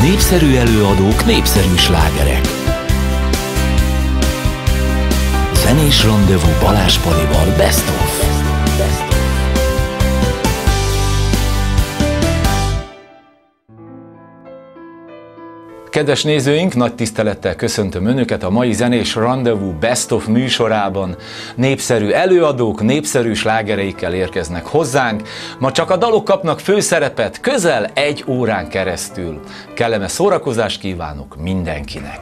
Népszerű előadók, népszerű slágerek. Zenés randevú Balázs Palival Best of. Kedves nézőink, nagy tisztelettel köszöntöm Önöket a mai zenés randevú Best of műsorában. Népszerű előadók, népszerű slágereikkel érkeznek hozzánk. Ma csak a dalok kapnak főszerepet közel 1 órán keresztül. Kellemes szórakozást kívánok mindenkinek!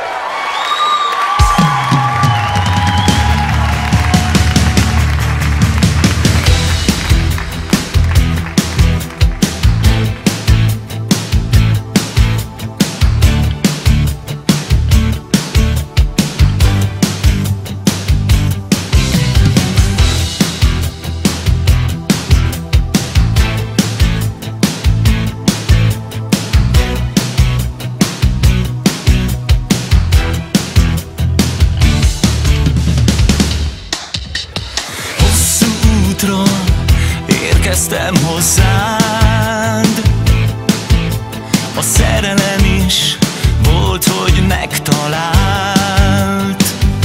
Érkeztem hozzád, a szerelem is volt, hogy megtalált.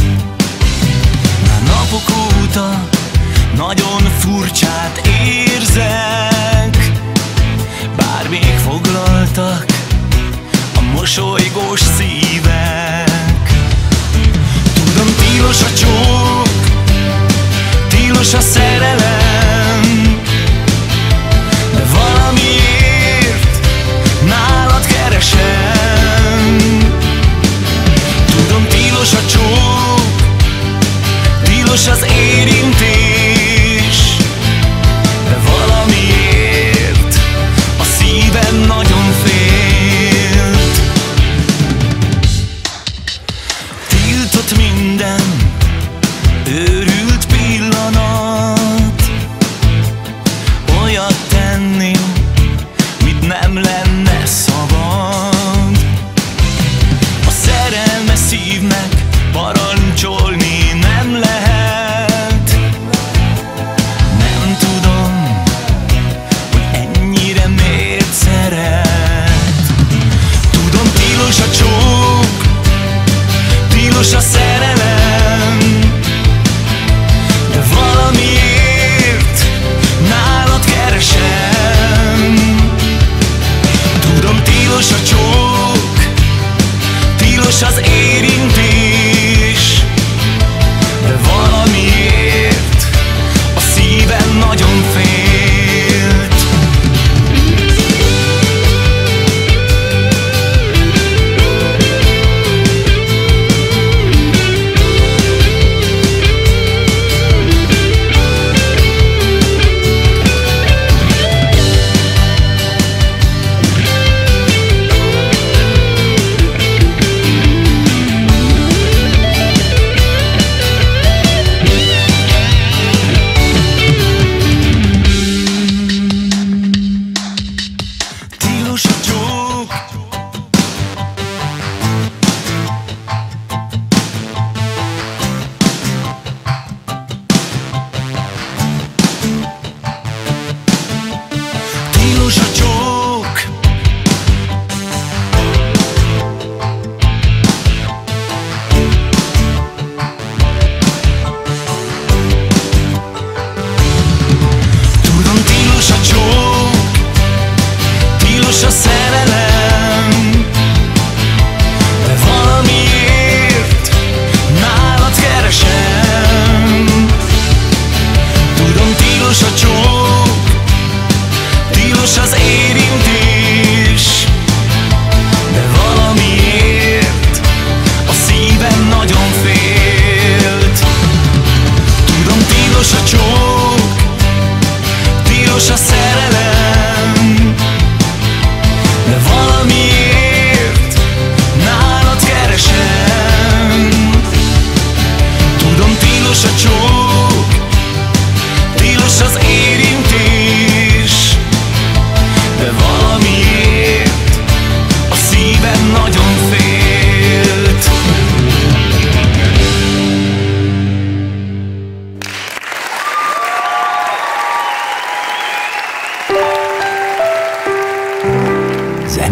Már napok óta nagyon furcsát érzek, bár még foglaltak a mosolygós szívek. Tudom, tilos a csók, tilos a szerelem, de valamiért nálad keresem. Tudom, tilos a csók, tilos az érintés, de valamiért a szívem nagyon félt. Tiltott minden őrült pillanat, olyat tenni, mit nem lenne szabad. A szerelmes szívnek parancsolni nem lehet. Nem tudom, hogy ennyire miért szeret. Tudom, tilos a csók, tilos a szerelem, de valamiért nálad keresem. Tudom, tilos a csók, tilos az érintés, de valamiért a szívem nagyon félt. De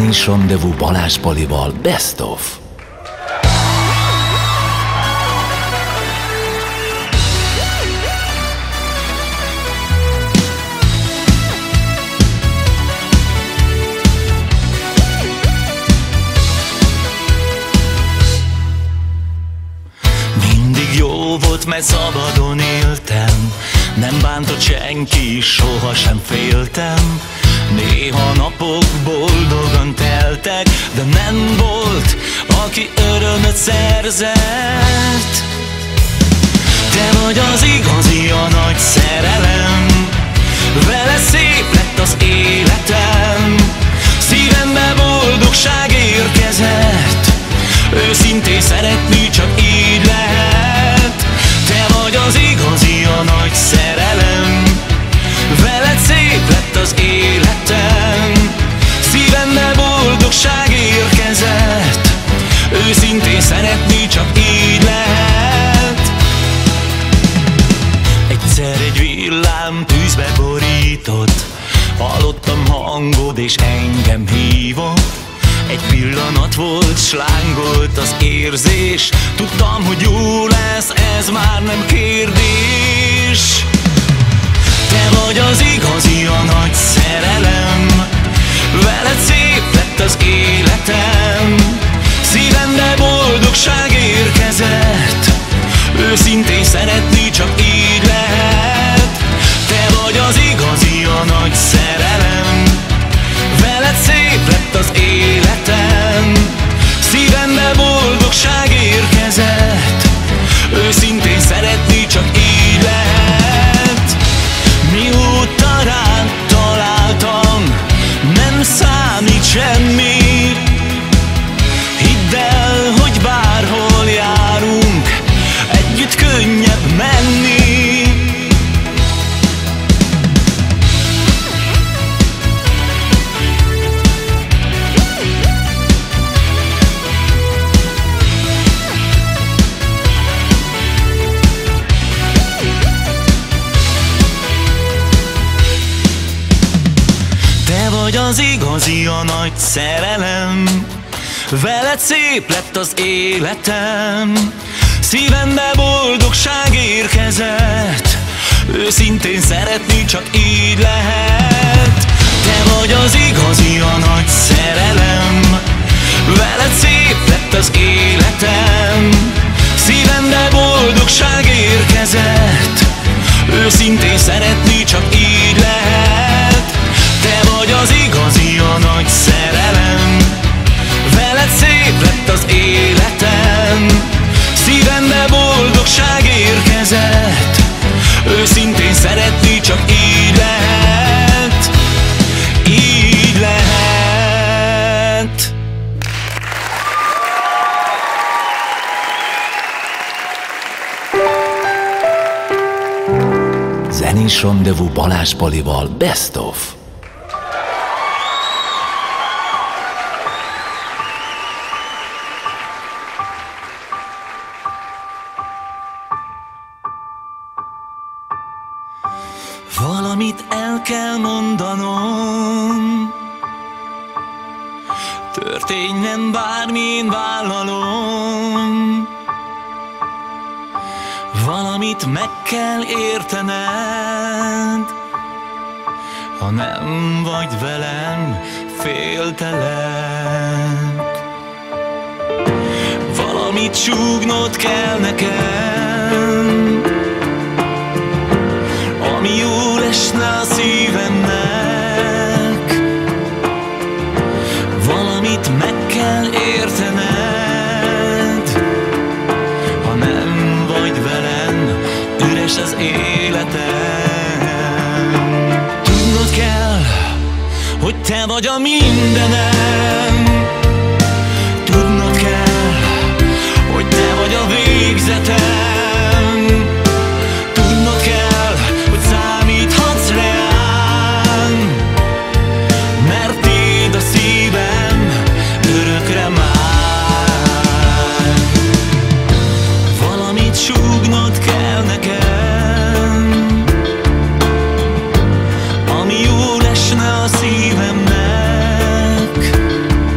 Zenés Rendezvú Balázs Palival Best of. Mindig jó volt, mert szabadon éltem, nem bántott senki, sohasem féltem. Néha napok boldogan teltek, de nem volt, aki örömöt szerzett. Te vagy az igazi, a nagy szerelem, vele szép lett az életem. Szívembe boldogság érkezett, őszintén szeretni csak így lehet. Te vagy az igazi, a nagy szerelem, veled szép lett az életem. Szívembe boldogság érkezett, őszintén szeretni csak így lehet. Egyszer egy villám tűzbe borított, hallottam hangod és engem hívott. Egy pillanat volt, s lángolt az érzés, tudtam, hogy jó lesz, ez már nem kérdés. Te vagy az igazi, a nagy szerelem, veled szép lett az életem. Szívembe boldogság érkezett, őszintén szeretni csak így lehet. Te vagy az igazi, a nagy szerelem, veled szép lett az életem. Szívembe boldogság érkezett, őszintén szeretni csak így lehet. Mióta rád találtam, nem számít semmi. Hidd el, hogy bárhol járunk, együtt könnyebb menni. Vagy az igazi, a nagy szerelem, veled szép lett az életem. Szívembe boldogság érkezett, őszintén szeretni csak így lehet. Te vagy az igazi, a nagy szerelem, veled szép lett az életem. Szívembe boldogság érkezett, őszintén szeretni csak így lehet. Te vagy az igazi, a nagy szerelem, veled szép lett az életem. Szívembe boldogság érkezett, őszintén szeretni csak így lehet. Így lehet. Zenés Rendezvú Balázs Palival Best of. Valamit el kell mondanom, történjen bármi, én vállalom. Valamit meg kell értened, ha nem vagy velem, féltelek. Valamit súgnod kell nekem, ami jól esne a szívemnek. Valamit meg kell értened, ha nem vagy velem, üres az életem. Tudnod kell, hogy te vagy a mindenem. Tudnod kell, hogy te vagy a végzetem. Tudnod kell, hogy számíthatsz rám, mert tiéd a szívem örökre már. Valamit súgnod kell nekem, ami jól esne a szívemnek.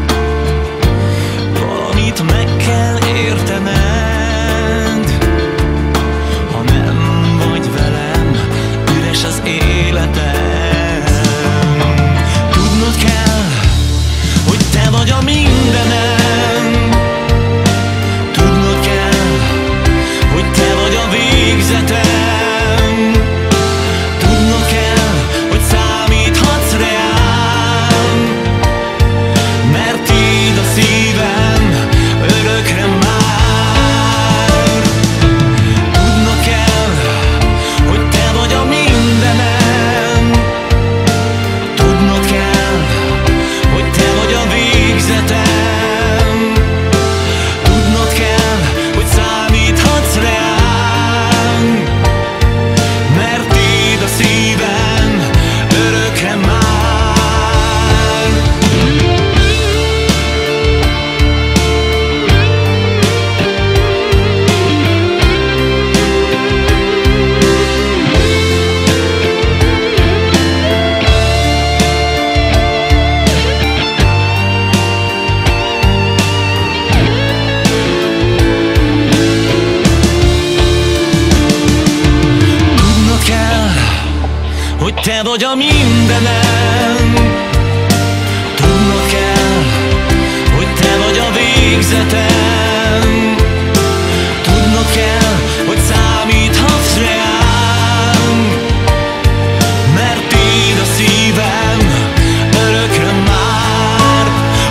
vagy a mindenem. Tudnod kell, hogy te vagy a végzetem. Tudnod kell, hogy számíthatsz rám, mert tiéd a szívem örökre már.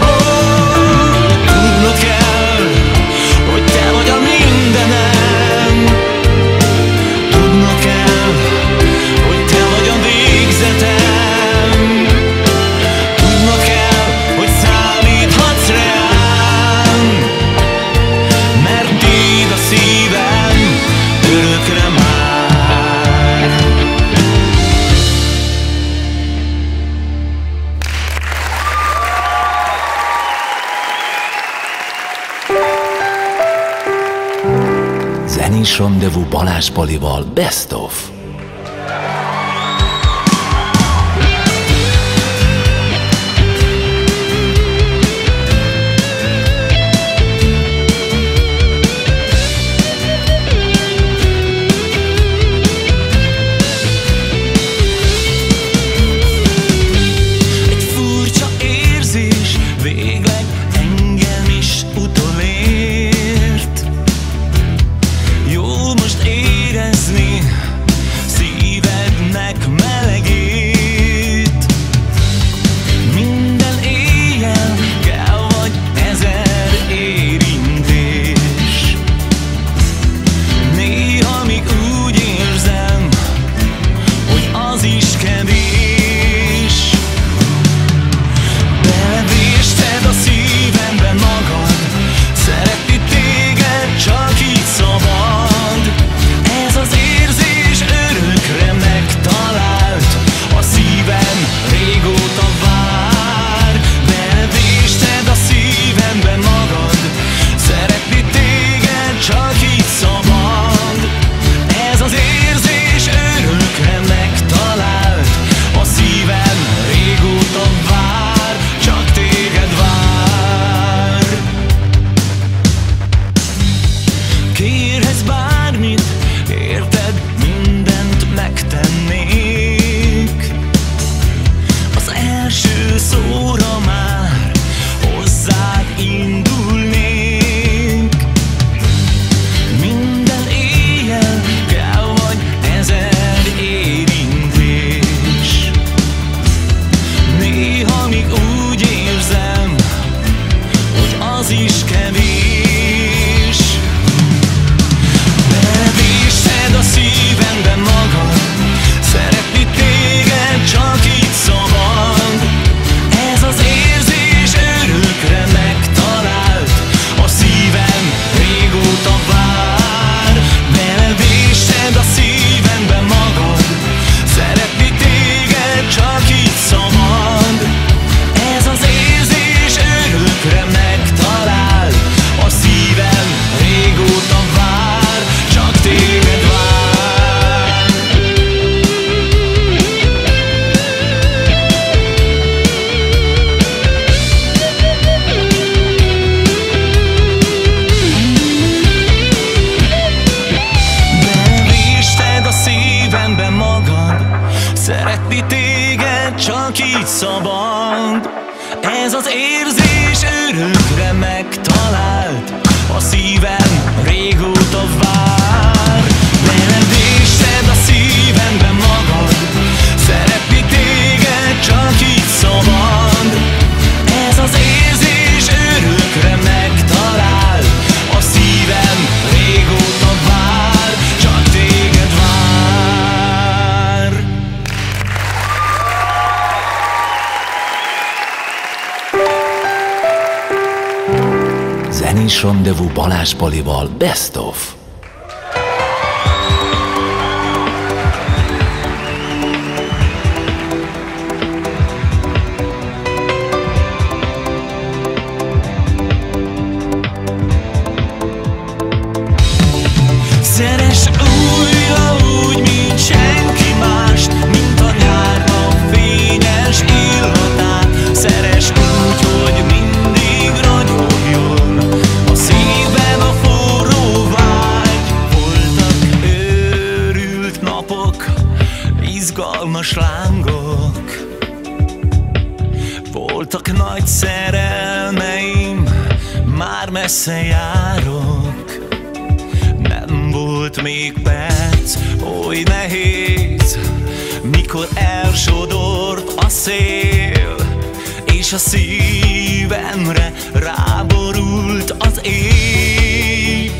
Tudnod kell, hogy te vagy a mindenem. Tudnod kell, hogy te vagy a végzetem. Tudnod kell, hogy számíthatsz rám, mert tiéd a szívem örökre már. Zenés Rendezvú Balázs Palival Best of. Egy furcsa érzés végleg engem is utolért. Jó most érezni szívednek melegét. Minden éjjel kell vagy 1000 érintés. Néha még úgy érzem, hogy az is kevés. Belevésted a szívembe magad, szeretni téged csak így szabad. Ez az érzés örökre megtalált, a szívem régóta vár. Belevésted a szívembe magad, szeretni téged csak így szabad. Ez az érzés örökre megtalált, a szívem régóta vár, csak téged vár. Kérhetsz bármit, érted, mindent megtennék. Az első szóra már hozzád indulnék. Minden éjjel kell vagy 1000 érintés. Néha még úgy érzem, hogy az is kevés. Belevésed a szívembe magad, szeretni téged csak így szabad. Ez az érzés örökre megtalált, a szívem régóta vár. Belevésed a szívembe magad, szeretni téged csak így szabad. Ez az érzés örökre megtalált, a szívem régóta vár, csak téged vár. Belevésted a szívembe magad, szeretni téged csak így szabad. Ez az érzés örökre megtalált, a szívem régóta vár. Belevésed a szívembe magad, szeretni téged csak így szabad. Ez az érzés örökre megtalált, a szívem régóta vár, csak téged vár. Zenés Rendezvú Balázs Palival Best of. Szeress újra úgy, mint senki mást, mint a nyárban fényes illatát. Szeress úgy, hogy mindig ragyogjon a szívben a forró vár. Voltak nagy szerelmeim, már messze járok. Nem volt még perc, oly nehéz, mikor elsodort a szél, és a szívemre ráborult az éj.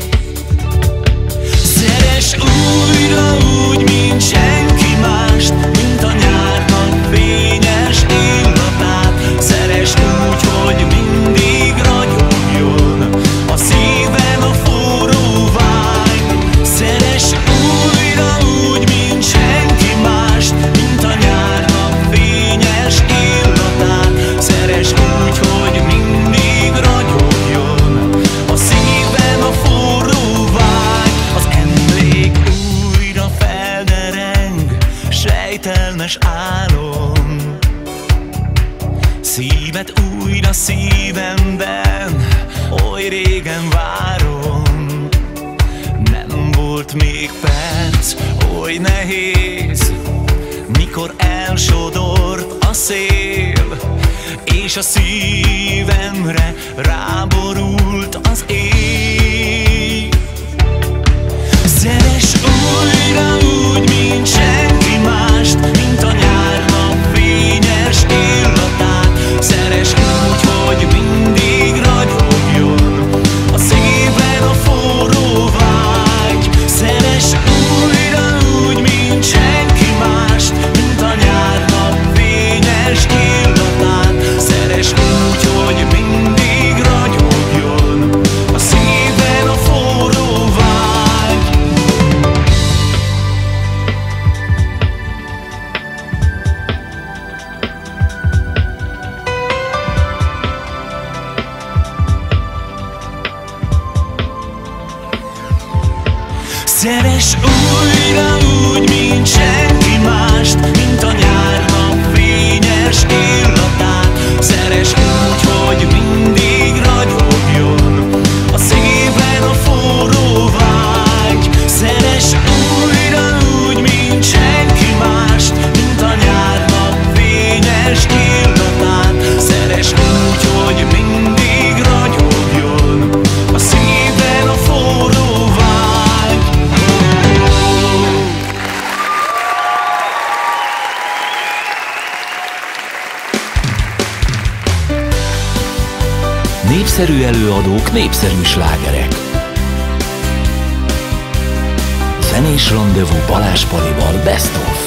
Szeress újra úgy, mint senki mást, mint a nyárnak fényes illatát. Szeress úgy, hogy mindig ragyogjon a szíven a forró vágy. Szeress újra úgy, mint senki mást, mint a nyárnak fényes illatát. Szeress úgy, hogy mindig ragyogjon a szíven a forró vágy. Az emlék újra feldereng, sejtelmes álom. Szívet újra szívemben, oly régen várom. Nem volt még perc, oly nehéz, mikor elsodort a szél, és a szívemre ráborult az éj. Szeress újra úgy, mint senki mást, mint a nyárnak fényes illatát. Szeress úgy, hogy mindig ragyogjon a szíven a forró vágy. Szeress újra úgy, mint senki mást, mint a nyárnak fényes illatát. Szeress úgy, hogy mindig ragyogjon a szíven a forró vágy. Szeress újra úgy, mint senki mást, mint a nyárnak fényes illatát. Szeress úgy, hogy mindig ragyogjon a szíven a forró vágy. Szeress újra úgy, mint senki mást, mint a nyárnak fényes illatát. Szeress úgy, hogy mindig ragyogjon a szíven a forró vágy. Népszerű előadók, népszerű slágerek. Zenés randevú Balázs Palival Best of.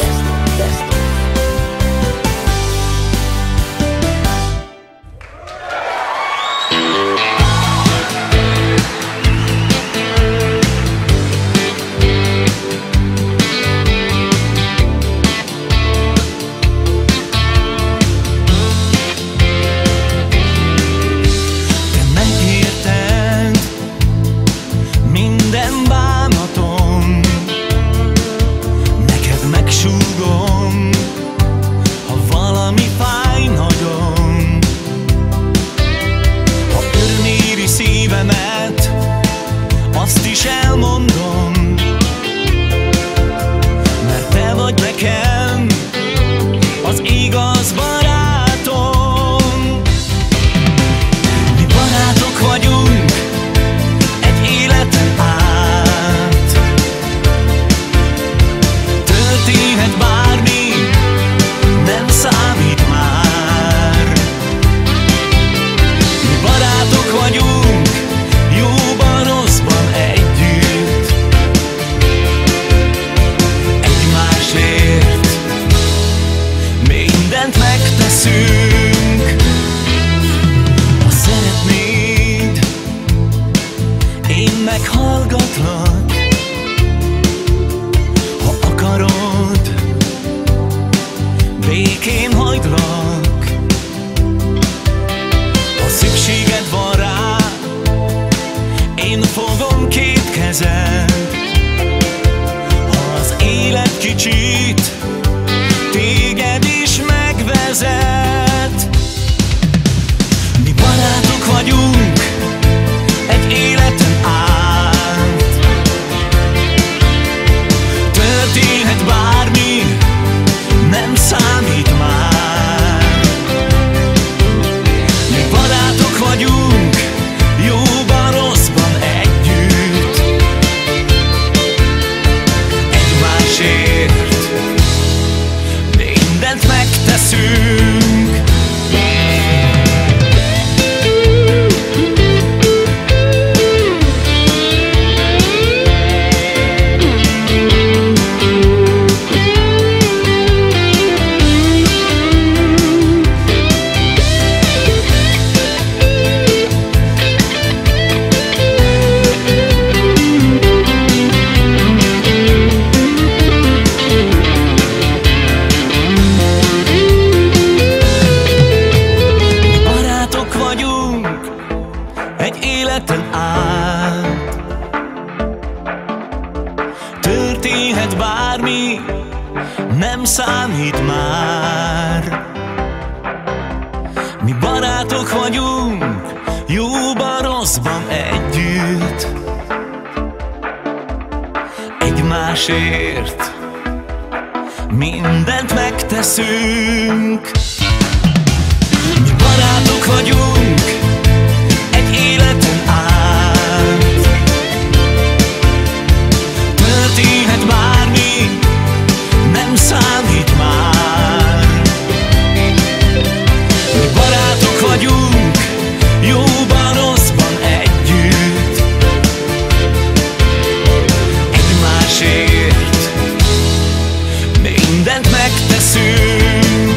Minden bánatom, neked megsúg Mi barátok vagyunk, jóban, rosszban együtt, egymásért mindent megteszünk. Mi barátok vagyunk egy életen át, történhet bármi, nem számít már. Mi barátok vagyunk, jóban, rosszban együtt, egymásért mindent megteszünk.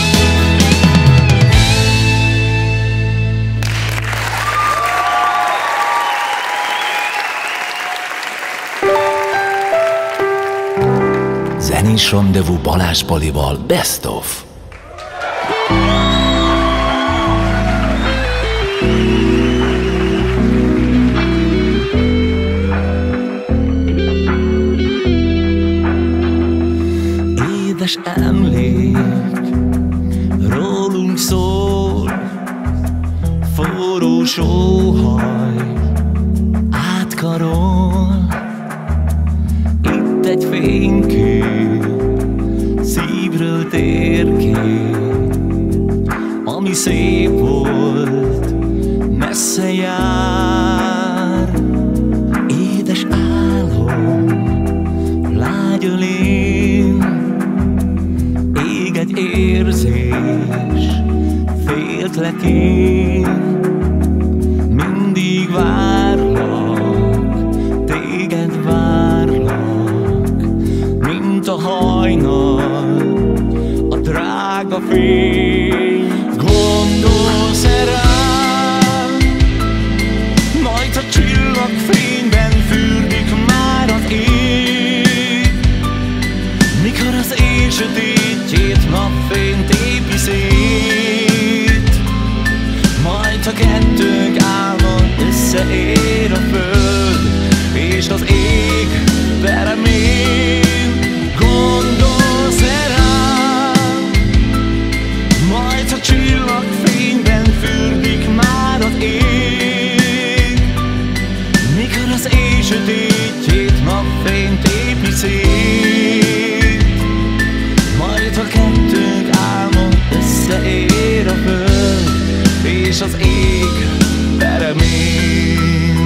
Zenés Rendezvú Balázs Palival Best of. Édes emlék rólunk szól, forró sóhaj átkarol. Itt egy fénykép, szívről térkép, ami szép volt, messze jár. Édes álom, lágy ölén, ég egy érzés, féltlek én. Mindig várlak, téged várlak, mint a hajnal, a drága fény. Gondolsz-e rám, majd a csillagfényben fürdik már az ég, mikor az éj sötétjét napfényt tépi szét. Majd ha kettőnk álmon összeér a föld és az ég, de remény. Gondolsz-e rám, majd ha csillagfényben fürdik már az ég, mikor az éj sötétjét napfény tépi szét. Majd ha kettőnk álmon összeér a föld és az ég, de remény.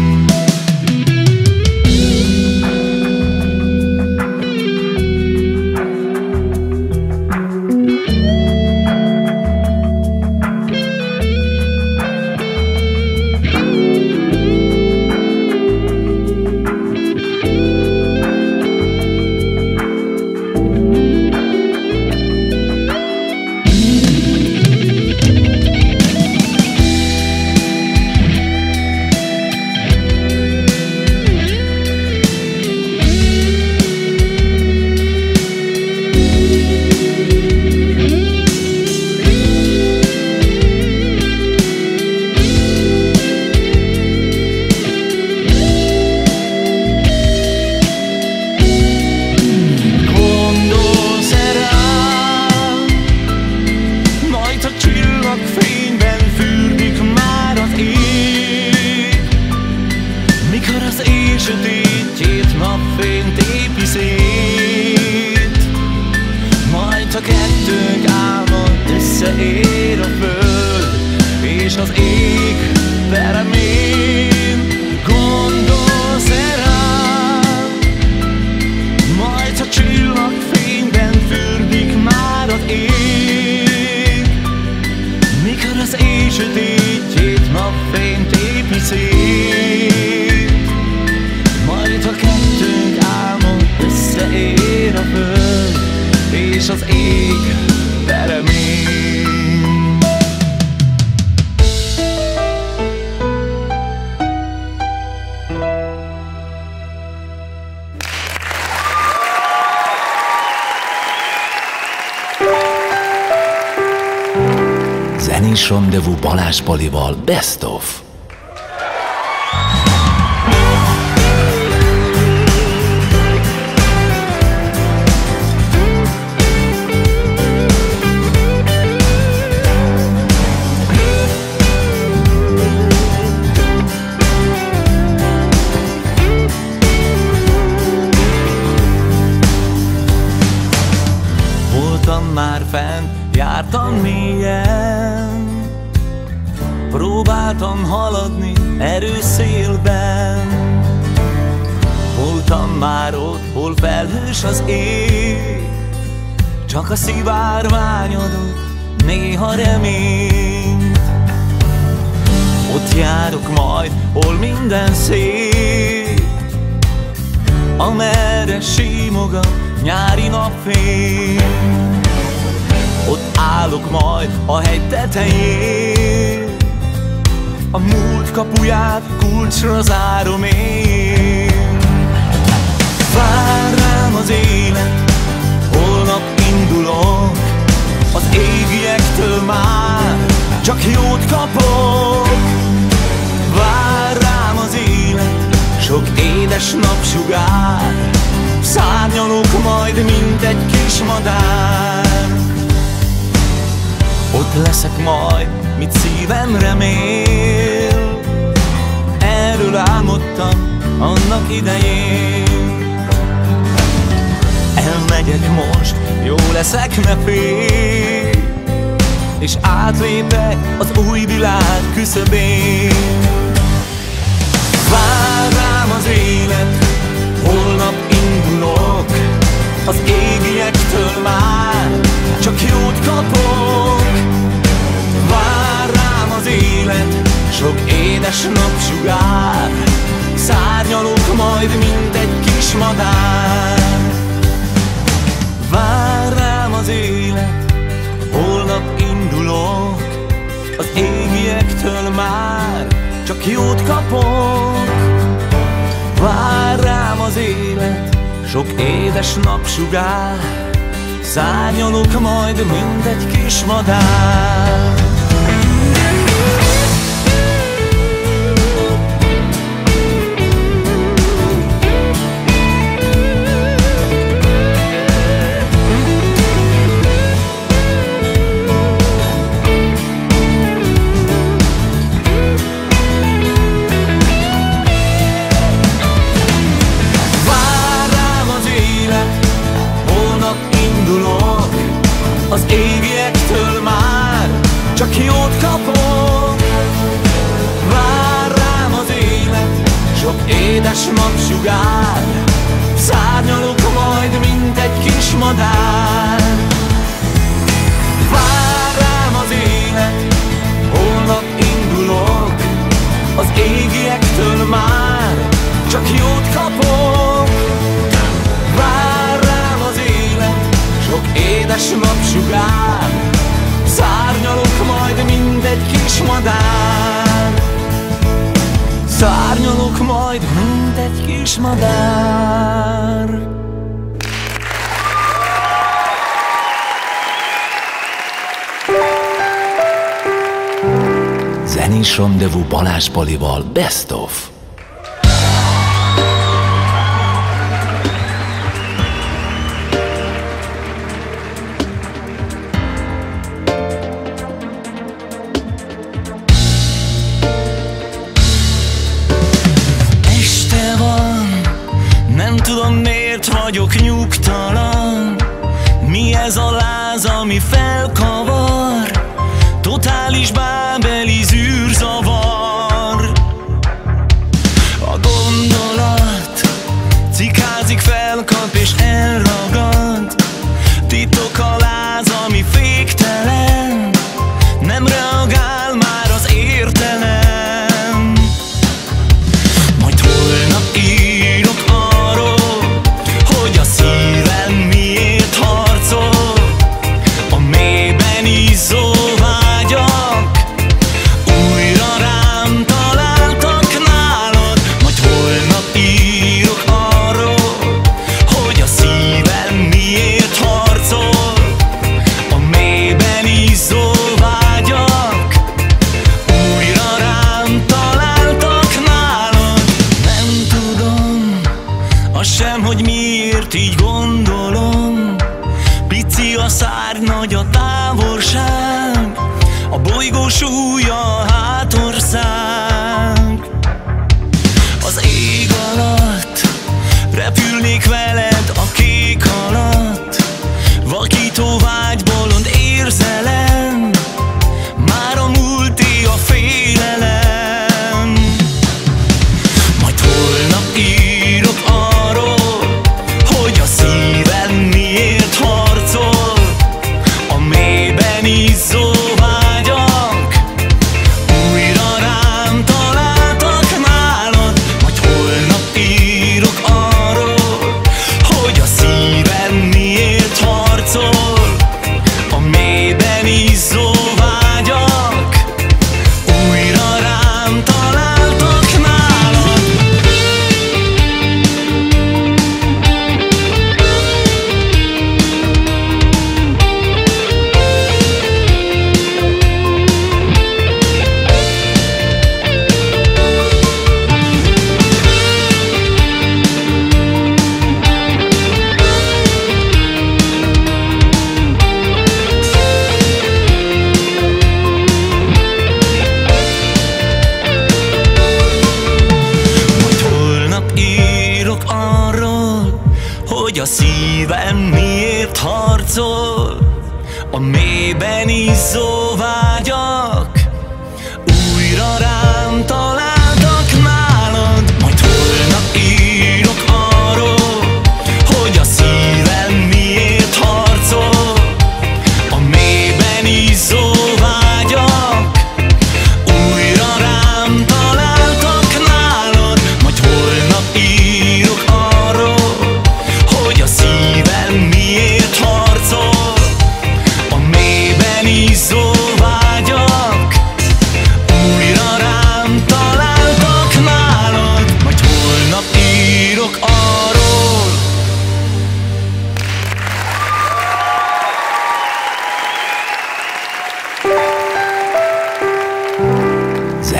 Zenés Rendezvú Balázs Palival Best of. próbáltam haladni erőszélben. Voltam már ott, hol felhős az ég, csak a szivárvány adott néha reményt. Ott járok majd, hol minden szép, amerre simogat a nyári napfény. Ott állok majd a hegy tetején, a múlt kapuját kulcsra zárom én. Vár rám az élet, holnap indulok, az égiektől már csak jót kapok. Vár rám az élet, sok édes napsugár, szárnyalok majd, mint egy kis madár. Ott leszek majd, mit szívem remél, erről álmodtam annak idején. Elmegyek most, jó leszek, ne félj, és átlépek az új világ küszöbén. Vár rám az élet, holnap indulok, az égiektől már csak jót kapok. Vár rám az élet, sok édes napsugár, szárnyalok majd, mint egy kis madár. Vár rám az élet, holnap indulok, az égiektől már csak jót kapok. Vár rám az élet, sok édes napsugár, szárnyalok majd, mint egy kis madár. Az égiektől már csak jót kapok. Vár rám az élet, sok édes napsugár, szárnyalok majd, mint egy kis madár. Vár rám az élet, holnap indulok, az égiektől már csak jót kapok. Vár rám az élet, sok édes napsugár, szárnyalok majd, mint egy kis madár. Szárnyalok majd, mint egy kis madár. Zenés Rendezvú Balázs Polival Best of. Tudom, miért vagyok nyugtalan, mi ez a láz, ami felkavar, totális bábeli zűrzavar. A gondolat cikázik, felkap és elragad, titok a láz, ami féktelen, nem reagál már az értelem. Majd holnap írok arról, hogy a szívem miért harcol, a mélyben izzó vágyak újra rám találtak nálad. Majd holnap írok arról, hogy a szívem miért harcol, a mélyben izzó vágyak újra rám találtak nálad. Nem tudom azt sem, hogy miért így gondolom, pici a szárny, nagy a távolság, a bolygó súlya a hátország. Az ég alatt repülnék veled a kék alatt, vakító vágy, bolond érzelem, már a múlté a félelem.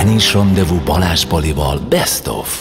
zenés randevú Balázs Palival Best of.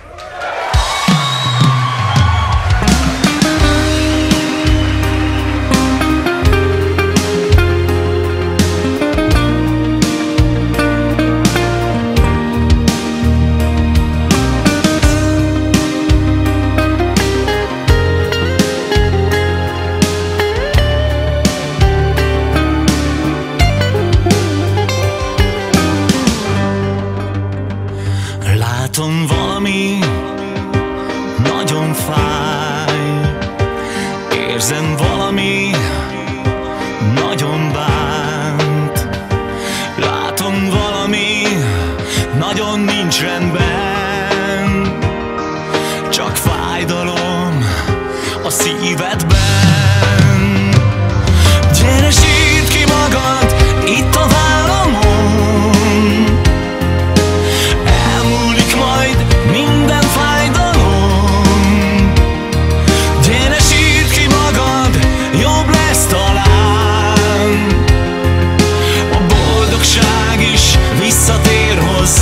Látom, valami nagyon fáj, érzem, valami nagyon bánt. Látom, valami nagyon nincs rendben, csak fájdalom a szívedben. Gyere, sírd ki magad itt a vállamon, minden fájdalom. Gyere, sírd ki magad, jobb lesz talán. A boldogság is visszatér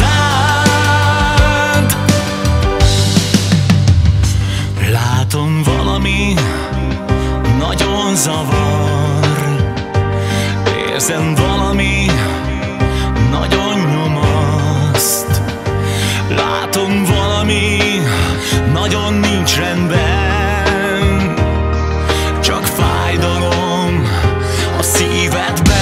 hozzád. Látom, valami nagyon zavar, érzem, valami nagyon nyomaszt. Látom, valami nagyon nincs rendben, csak fájdalom a szívedben.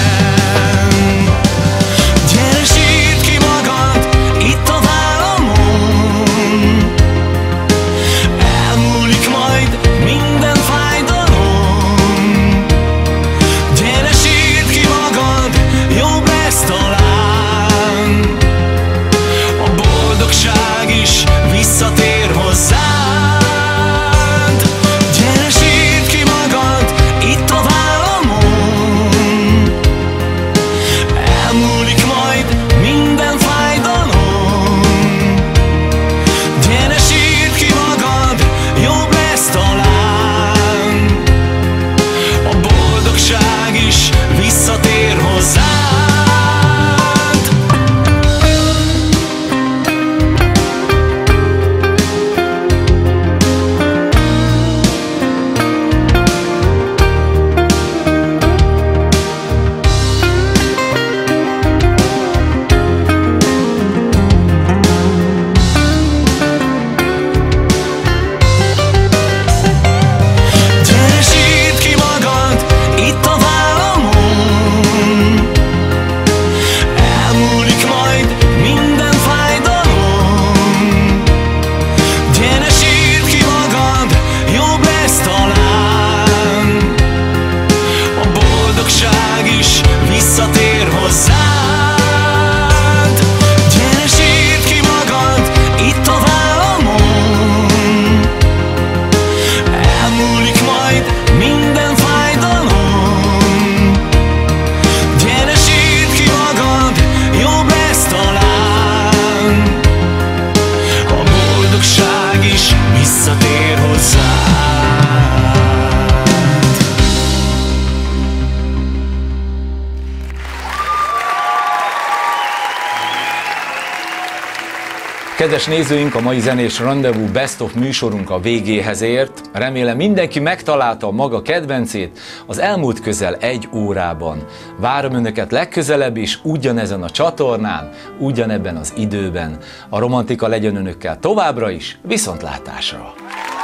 Gyere, sírd ki magad itt a vállamon, elmúlik majd minden fájdalom. Gyere, sírd ki magad, jobb lesz talán. A boldogság is visszatér hozzád. Gyere, sírd ki magad itt a vállamon, elmúlik majd minden fájdalom. Gyere, sírd ki magad, jobb lesz talán. A boldogság is visszatér hozzád. Visszatér hozzád. Gyere, sírd ki magad itt a vállamon, elmúlik majd minden fájdalom. Gyere, sírd ki magad, jobb lesz talán. A boldogság is visszatér hozzád. Kedves nézőink, a mai zenés randevú Best of műsorunk a végéhez ért. Remélem, mindenki megtalálta a maga kedvencét az elmúlt közel 1 órában. Várom Önöket legközelebb is, ugyanezen a csatornán, ugyanebben az időben. A romantika legyen Önökkel továbbra is, viszontlátásra!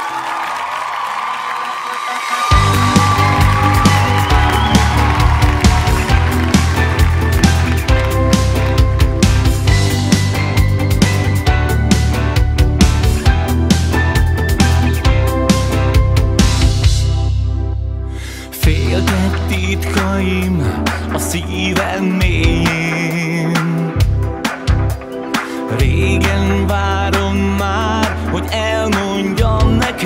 Titkaim a szívem mélyén, régen várom már, hogy elmondjam neked.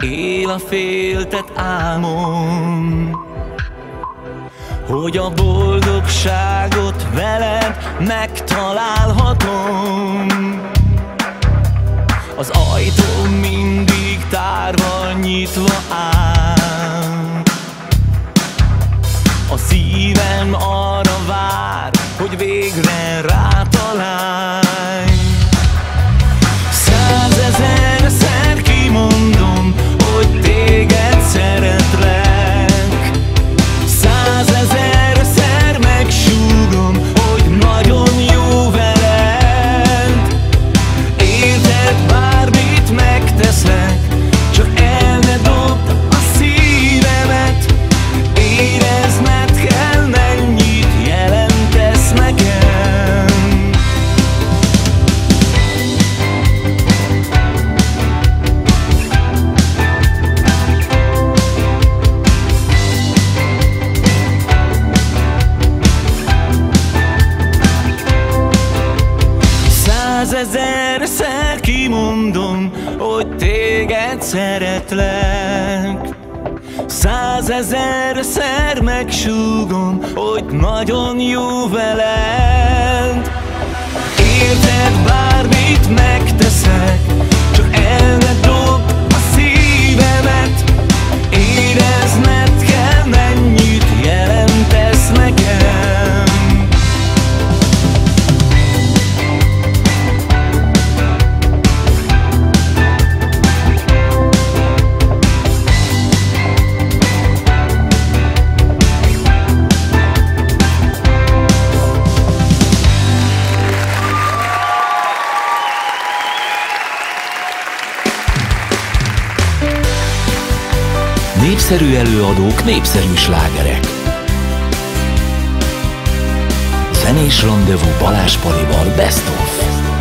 él a féltett álmom, hogy a boldogságot veled megtalálhatom. Az ajtó mindig tárva nyitva áll, a szívem arra vár, hogy végre rátalálj. 100 000-szer kimondom, hogy téged szeretlek, 100 000-szer megsúgom, hogy nagyon jó veled. Érted, bármit megteszek, csak el ne dobd a szívemet. Érezned kell, mennyit jelentesz nekem. Százezerszer kimondom, hogy téged szeretlek, 100 000-szer megsúgom, hogy nagyon jó veled. Érted, bármit megteszek, csak el ne dobd a szívemet. Érezned kell, mennyit jelentesz nekem. Népszerű előadók, népszerű slágerek. Zenés randevú Balázs Palival Best of.